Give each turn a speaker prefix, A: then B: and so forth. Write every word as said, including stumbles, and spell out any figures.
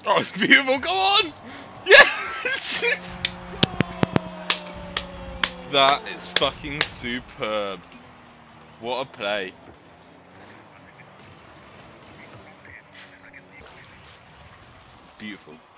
A: Oh, it's beautiful. Come on. Yes. That is fucking superb. What a play. Beautiful.